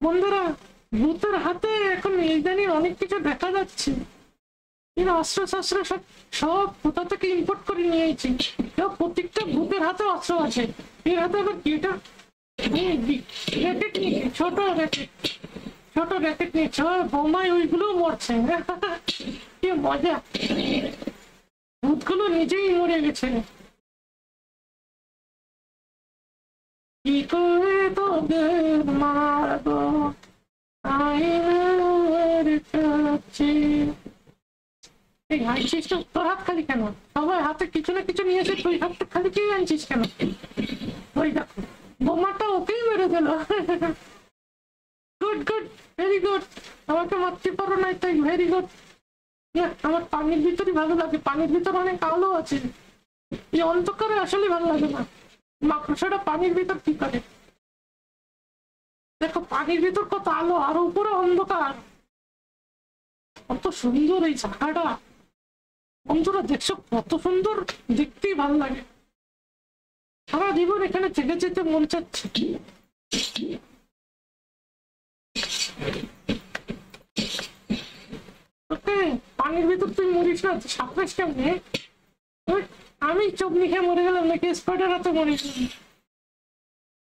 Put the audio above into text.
বন্ধুরা, ভূতের হাতে এখন ইদানিং অনেক কিছু দেখা যাচ্ছে। এরা অস্ত্র শস্ত্র সব সব কোথা থেকে ইম্পোর্ট করে নিয়ে এসেছি। প্রত্যেকটা ভূতের হাতে অস্ত্র আছে। এর হাতে আবার কি এটা র্যাকেট নিয়ে, ছোট র্যাকেট নিয়েছে, বোমায় ওইগুলো মরছে। কি মজা, ভূতগুলো নিজেই মরে গেছে। কি করে তোদের মারবো আইনের কাছে। এই আনছিস তো, তোর হাত খালি কেন? সবাই হাতে কিছু না কিছু নিয়েছে, তুই হাতটা খালি কি আনছিস কেন? ওই দেখো, বোমাটা ওকেই মেরে দিল। Good good, very good. আমাকে মারতে পারো নাই তাই ভেরি গুড। আমার পানির ভিতরই ভালো লাগে, পানির ভিতর অনেক আলো আছে। এই অন্ধকারে আসলে ভালো লাগে না। মাকড়সাটা পানির ভিতর কি করে? দেখো পানির ভিতর কত আলো, আর উপরে অন্ধকার। কত সুন্দর এই জায়গাটা। বন্ধুরা দেখছো কত সুন্দর, দেখতেই ভালো লাগে। সারা জীবন এখানে থেকে যেতে মন চাচ্ছে। পানির ভিতর তুই মরিস না, সাঁতরাস কেমনে? আমি চোখ লিখে মরে গেলাম নাকি স্পাইডার হাতে মরিস?